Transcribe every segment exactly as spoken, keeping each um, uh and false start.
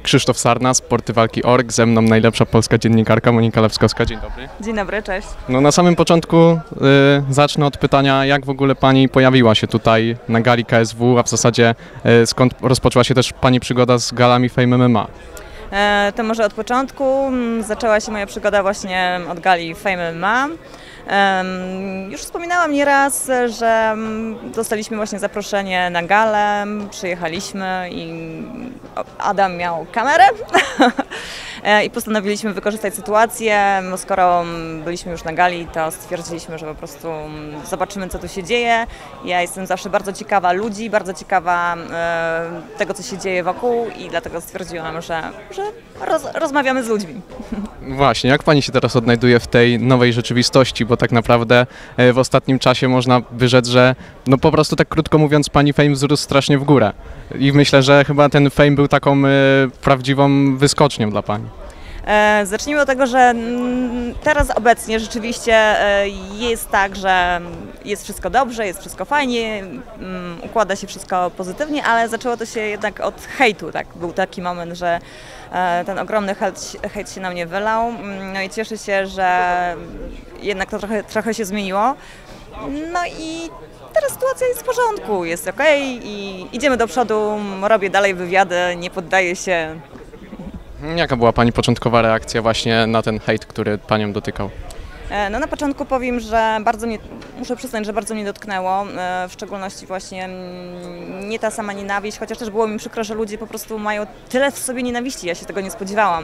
Krzysztof Sarna, sporty walki kropka org, ze mną najlepsza polska dziennikarka Monika Lewskowska. Dzień dobry. Dzień dobry, cześć. No na samym początku y, zacznę od pytania, jak w ogóle Pani pojawiła się tutaj na gali K S W, a w zasadzie y, skąd rozpoczęła się też Pani przygoda z galami Fame M M A? E, to może od początku. Zaczęła się moja przygoda właśnie od gali Fame M M A. Już wspominałam nieraz, że dostaliśmy właśnie zaproszenie na galę, przyjechaliśmy i Adam miał kamerę i postanowiliśmy wykorzystać sytuację. Skoro byliśmy już na gali, to stwierdziliśmy, że po prostu zobaczymy, co tu się dzieje. Ja jestem zawsze bardzo ciekawa ludzi, bardzo ciekawa tego, co się dzieje wokół i dlatego stwierdziłam, że, że roz, rozmawiamy z ludźmi. Właśnie, jak Pani się teraz odnajduje w tej nowej rzeczywistości, bo tak naprawdę w ostatnim czasie można by rzec, że no po prostu tak krótko mówiąc Pani fame wzrósł strasznie w górę i myślę, że chyba ten fame był taką y, prawdziwą wyskocznią dla Pani. E, zacznijmy od tego, że teraz obecnie rzeczywiście jest tak, że jest wszystko dobrze, jest wszystko fajnie, układa się wszystko pozytywnie, ale zaczęło to się jednak od hejtu. Tak? Był taki moment, że ten ogromny hejt, hejt się na mnie wylał, no i cieszę się, że jednak to trochę, trochę się zmieniło. No i teraz sytuacja jest w porządku, jest ok i idziemy do przodu, robię dalej wywiady, nie poddaję się. Jaka była Pani początkowa reakcja właśnie na ten hejt, który Panią dotykał? No na początku powiem, że bardzo mnie, muszę przyznać, że bardzo mnie dotknęło, w szczególności właśnie nie ta sama nienawiść, chociaż też było mi przykro, że ludzie po prostu mają tyle w sobie nienawiści, ja się tego nie spodziewałam.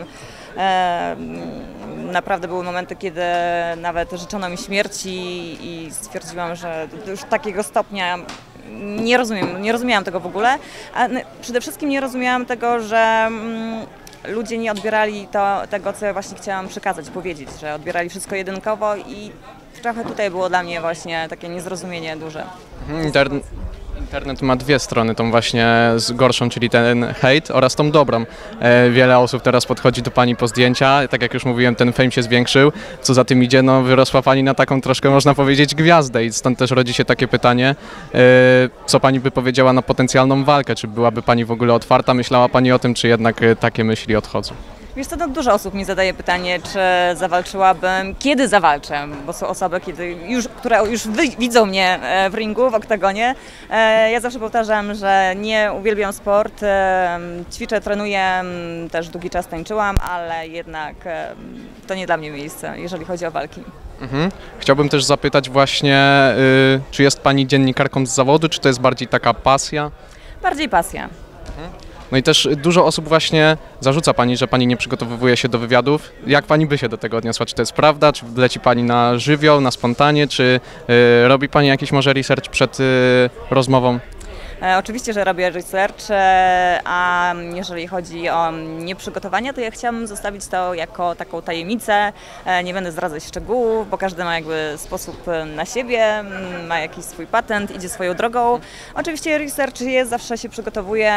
Naprawdę były momenty, kiedy nawet życzono mi śmierci i stwierdziłam, że już takiego stopnia nie rozumiem, nie rozumiałam tego w ogóle, a przede wszystkim nie rozumiałam tego, że ludzie nie odbierali to, tego, co ja właśnie chciałam przekazać, powiedzieć, że odbierali wszystko jedynkowo i trochę tutaj było dla mnie właśnie takie niezrozumienie duże. Intern Internet ma dwie strony, tą właśnie gorszą, czyli ten hejt oraz tą dobrą. E, wiele osób teraz podchodzi do Pani po zdjęcia, tak jak już mówiłem, ten fame się zwiększył, co za tym idzie, no wyrosła Pani na taką troszkę, można powiedzieć, gwiazdę i stąd też rodzi się takie pytanie, e, co Pani by powiedziała na potencjalną walkę, czy byłaby Pani w ogóle otwarta, myślała Pani o tym, czy jednak e, takie myśli odchodzą? Wiesz co, no, dużo osób mi zadaje pytanie, czy zawalczyłabym, kiedy zawalczę, bo są osoby, kiedy już, które już wy, widzą mnie w ringu, w oktagonie. Ja zawsze powtarzam, że nie uwielbiam sport, ćwiczę, trenuję, też długi czas tańczyłam, ale jednak to nie dla mnie miejsce, jeżeli chodzi o walki. Mhm. Chciałbym też zapytać właśnie, y, czy jest Pani dziennikarką z zawodu, czy to jest bardziej taka pasja? Bardziej pasja. Mhm. No i też dużo osób właśnie zarzuca Pani, że Pani nie przygotowuje się do wywiadów. Jak Pani by się do tego odniosła? Czy to jest prawda? Czy leci Pani na żywioł, na spontanie? Czy y, robi Pani jakiś może research przed y, rozmową? E, oczywiście, że robię research, e, a jeżeli chodzi o nieprzygotowanie, to ja chciałam zostawić to jako taką tajemnicę. E, nie będę zdradzać szczegółów, bo każdy ma jakby sposób na siebie, ma jakiś swój patent, idzie swoją drogą. Oczywiście research jest, zawsze się przygotowuję,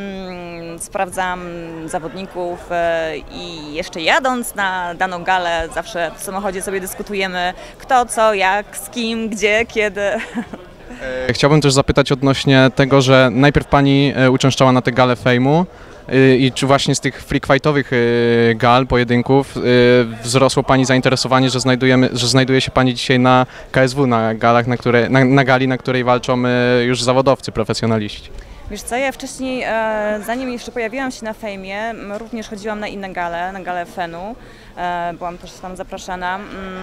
mm, sprawdzam zawodników e, i jeszcze jadąc na daną galę, zawsze w samochodzie sobie dyskutujemy kto, co, jak, z kim, gdzie, kiedy. Chciałbym też zapytać odnośnie tego, że najpierw Pani uczęszczała na te gale fejmu i czy właśnie z tych freak fightowych gal, pojedynków wzrosło Pani zainteresowanie, że, znajdujemy, że znajduje się Pani dzisiaj na K S W, na, galach, na, które, na, na gali, na której walczą już zawodowcy, profesjonaliści? Wiesz co, ja wcześniej, zanim jeszcze pojawiłam się na fejmie, również chodziłam na inne gale, na galę Fenu. Byłam też tam zapraszana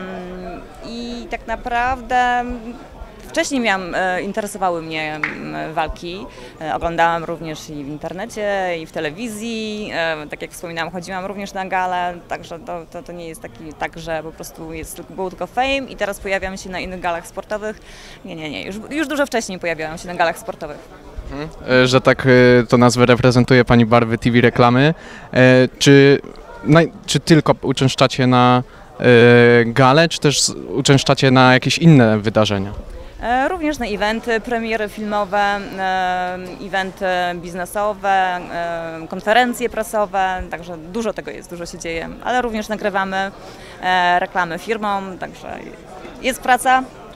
i tak naprawdę wcześniej miałam, interesowały mnie walki, oglądałam również i w internecie, i w telewizji, tak jak wspominałam, chodziłam również na galę, także to, to, to nie jest taki, tak, że po prostu jest, był tylko fame i teraz pojawiam się na innych galach sportowych. Nie, nie, nie, już, już dużo wcześniej pojawiałam się na galach sportowych. Mhm. Że tak to nazwę reprezentuje Pani barwy T V reklamy. Czy, czy tylko uczęszczacie na gale, czy też uczęszczacie na jakieś inne wydarzenia? Również na eventy, premiery filmowe, eventy biznesowe, konferencje prasowe, także dużo tego jest, dużo się dzieje, ale również nagrywamy reklamy firmom, także jest praca,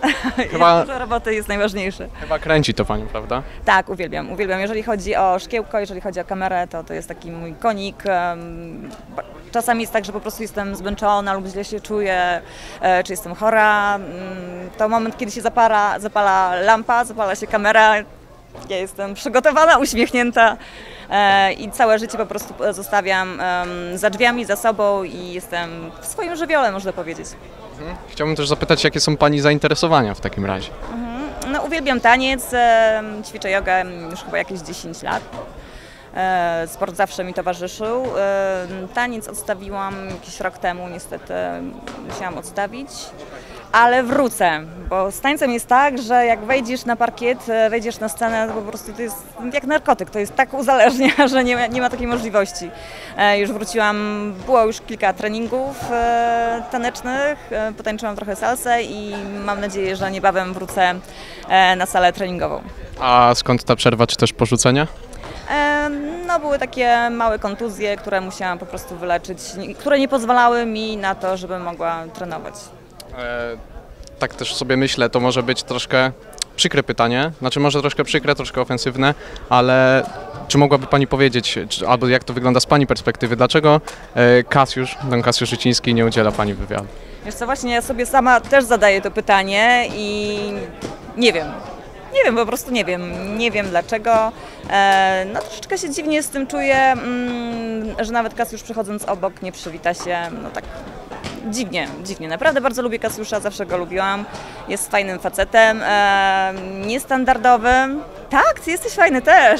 Chyba- Jest dużo roboty, jest najważniejsze. Chyba kręci to panią, prawda? Tak, uwielbiam, uwielbiam. Jeżeli chodzi o szkiełko, jeżeli chodzi o kamerę, to to jest taki mój konik. Em, ba- Czasami jest tak, że po prostu jestem zmęczona lub źle się czuję, e, czy jestem chora. Mm, To moment, kiedy się zapala, zapala lampa, zapala się kamera. Ja jestem przygotowana, uśmiechnięta e, i całe życie po prostu zostawiam em, za drzwiami, za sobą i jestem w swoim żywiole, można powiedzieć. Chciałbym też zapytać, jakie są pani zainteresowania w takim razie? No, uwielbiam taniec, em, ćwiczę jogę już chyba jakieś dziesięć lat. E, Sport zawsze mi towarzyszył. E, Taniec odstawiłam jakiś rok temu, niestety musiałam odstawić, ale wrócę, bo z tańcem jest tak, że jak wejdziesz na parkiet, e, wejdziesz na scenę, to po prostu to jest jak narkotyk, to jest tak uzależnia, że nie ma, nie ma takiej możliwości. E, Już wróciłam, było już kilka treningów e, tanecznych, e, potańczyłam trochę salsę i mam nadzieję, że niebawem wrócę e, na salę treningową. A skąd ta przerwa, czy też porzucenia? E, No, były takie małe kontuzje, które musiałam po prostu wyleczyć, nie- które nie pozwalały mi na to, żebym mogła trenować. E, tak też sobie myślę, to może być troszkę przykre pytanie, znaczy może troszkę przykre, troszkę ofensywne, ale czy mogłaby pani powiedzieć, czy, albo jak to wygląda z pani perspektywy, dlaczego e, Kasiusz, don Kasiusz Ryciński nie udziela pani wywiadu? Wiesz co, właśnie ja sobie sama też zadaję to pytanie i nie wiem. Nie wiem, po prostu nie wiem. Nie wiem dlaczego. E, no troszeczkę się dziwnie z tym czuję, mm, że nawet Kasiusz przechodząc obok nie przywita się, no tak dziwnie, dziwnie. Naprawdę bardzo lubię Kasiusza, zawsze go lubiłam. Jest fajnym facetem, e, niestandardowym. Tak, ty jesteś fajny też.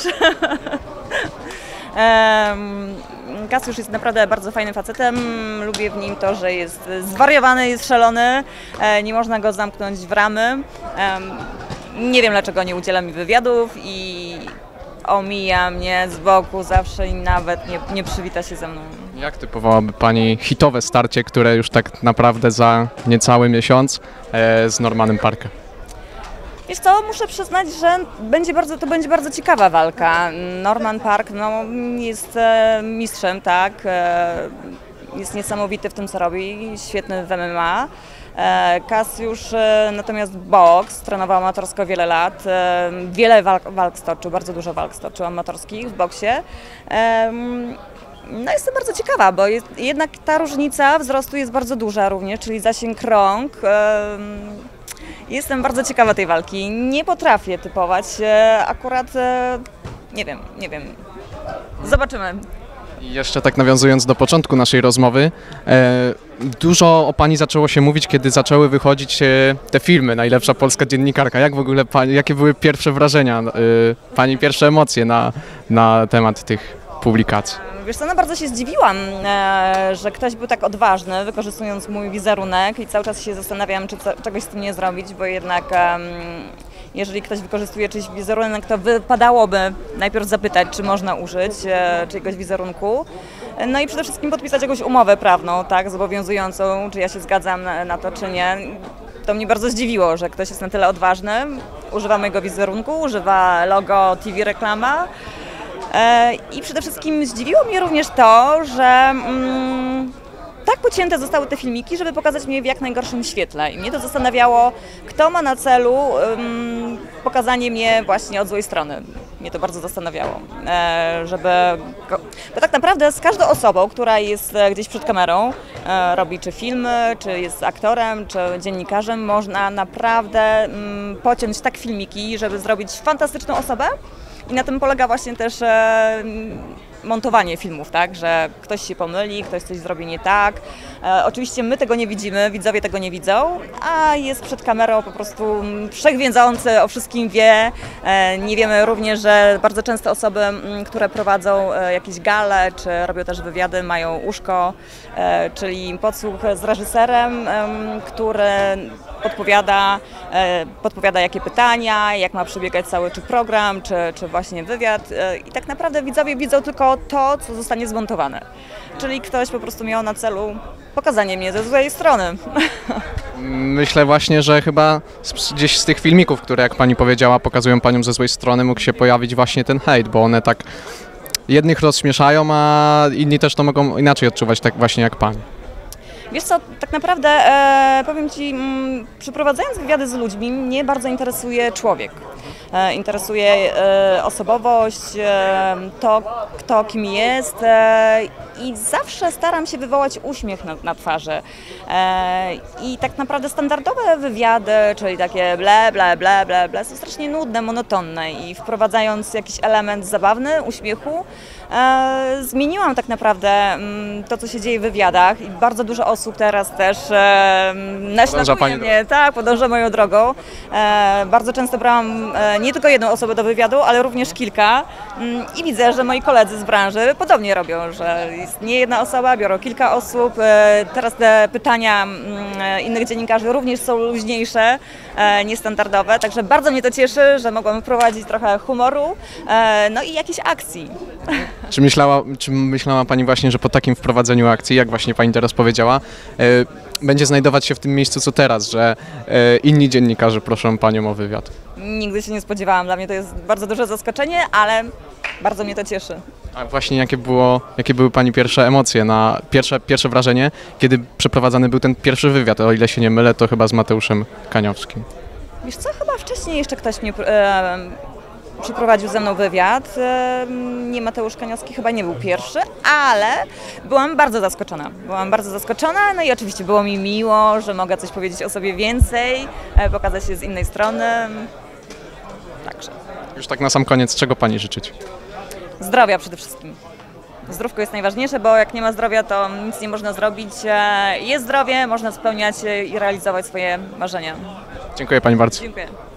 Em, Kasiusz jest naprawdę bardzo fajnym facetem, lubię w nim to, że jest zwariowany, jest szalony, e, nie można go zamknąć w ramy. Em, Nie wiem dlaczego nie udziela mi wywiadów i omija mnie z boku zawsze i nawet nie, nie przywita się ze mną. Jak typowałaby pani hitowe starcie, które już tak naprawdę za niecały miesiąc e, z Normanem Parker? Wiesz co, muszę przyznać, że będzie bardzo, to będzie bardzo ciekawa walka. Norman Park no, jest e, mistrzem, tak, e, jest niesamowity w tym, co robi, świetny w M M A. E, Kasiusz e, natomiast boks, trenował amatorsko wiele lat, e, wiele walk, walk stoczył, bardzo dużo walk stoczył amatorskich w boksie. E, No jestem bardzo ciekawa, bo jest, jednak ta różnica wzrostu jest bardzo duża również, czyli zasięg rąk. E, Jestem bardzo ciekawa tej walki. Nie potrafię typować. e, Akurat e, nie wiem, nie wiem. Zobaczymy. I jeszcze tak nawiązując do początku naszej rozmowy, e, dużo o pani zaczęło się mówić, kiedy zaczęły wychodzić e, te filmy Najlepsza Polska Dziennikarka. Jak w ogóle pani, jakie były pierwsze wrażenia, e, pani pierwsze emocje na, na temat tych publikacji? Wiesz co, no bardzo się zdziwiłam, e, że ktoś był tak odważny, wykorzystując mój wizerunek i cały czas się zastanawiam, czy co, czegoś z tym nie zrobić, bo jednak em, jeżeli ktoś wykorzystuje czyjś wizerunek, to wypadałoby najpierw zapytać, czy można użyć e, czyjegoś wizerunku. No i przede wszystkim podpisać jakąś umowę prawną, tak, zobowiązującą, czy ja się zgadzam na, na to, czy nie. To mnie bardzo zdziwiło, że ktoś jest na tyle odważny, używa mojego wizerunku, używa logo T V Reklama. I przede wszystkim zdziwiło mnie również to, że mm, tak pocięte zostały te filmiki, żeby pokazać mnie w jak najgorszym świetle. I mnie to zastanawiało, kto ma na celu um, pokazanie mnie właśnie od złej strony. Mnie to bardzo zastanawiało, e, żeby... Bo tak naprawdę z każdą osobą, która jest gdzieś przed kamerą, e, robi czy filmy, czy jest aktorem, czy dziennikarzem, można naprawdę mm, pociąć tak filmiki, żeby zrobić fantastyczną osobę. I na tym polega właśnie też e, montowanie filmów, tak, że ktoś się pomyli, ktoś coś zrobi nie tak. E, oczywiście my tego nie widzimy, widzowie tego nie widzą, a jest przed kamerą po prostu wszechwiedzący, o wszystkim wie. E, nie wiemy również, że bardzo często osoby, m, które prowadzą e, jakieś gale, czy robią też wywiady, mają uszko, e, czyli podsłuch z reżyserem, e, który podpowiada, e, podpowiada jakie pytania, jak ma przebiegać cały czy program, czy, czy właśnie wywiad. E, I tak naprawdę widzowie widzą tylko to, co zostanie zmontowane. Czyli ktoś po prostu miał na celu pokazanie mnie ze złej strony. Myślę właśnie, że chyba z, gdzieś z tych filmików, które jak pani powiedziała, pokazują panią ze złej strony, mógł się pojawić właśnie ten hejt, bo one tak jednych rozśmieszają, a inni też to mogą inaczej odczuwać, tak właśnie jak pani. Wiesz co, tak naprawdę e, powiem Ci, m, przeprowadzając wywiady z ludźmi, mnie bardzo interesuje człowiek. E, interesuje e, osobowość, e, to kto kim jest e, i zawsze staram się wywołać uśmiech na, na twarzy. E, I tak naprawdę standardowe wywiady, czyli takie ble, ble, ble, ble, ble, są strasznie nudne, monotonne i wprowadzając jakiś element zabawny, uśmiechu, e, zmieniłam tak naprawdę m, to, co się dzieje w wywiadach i bardzo dużo osób teraz też e, naśladuje mnie, tak, podąża moją drogą. E, bardzo często brałam e, nie tylko jedną osobę do wywiadu, ale również kilka mm, i widzę, że moi koledzy z branży podobnie robią, że jest nie jedna osoba, biorą kilka osób. E, teraz te pytania mm, innych dziennikarzy również są luźniejsze, e, niestandardowe, także bardzo mnie to cieszy, że mogłam wprowadzić trochę humoru, e, no i jakiejś akcji. Czy myślała, czy myślała Pani właśnie, że po takim wprowadzeniu akcji, jak właśnie Pani teraz powiedziała, e, będzie znajdować się w tym miejscu co teraz, że e, inni dziennikarze proszą Panią o wywiad? Nigdy się nie spodziewałam, dla mnie to jest bardzo duże zaskoczenie, ale bardzo mnie to cieszy. A właśnie jakie, było, jakie były Pani pierwsze emocje, na pierwsze, pierwsze wrażenie, kiedy przeprowadzany był ten pierwszy wywiad, o ile się nie mylę, to chyba z Mateuszem Kaniowskim? Wiesz co, chyba wcześniej jeszcze ktoś mnie e, przeprowadził ze mną wywiad. E, nie Mateusz Kaniowski, chyba nie był pierwszy, ale byłam bardzo zaskoczona. Byłam bardzo zaskoczona, no i oczywiście było mi miło, że mogę coś powiedzieć o sobie więcej, e, pokazać się z innej strony. Także. Już tak na sam koniec, czego Pani życzyć? Zdrowia przede wszystkim. Zdrówko jest najważniejsze, bo jak nie ma zdrowia, to nic nie można zrobić. Jest zdrowie, można spełniać i realizować swoje marzenia. Dziękuję Pani bardzo. Dziękuję.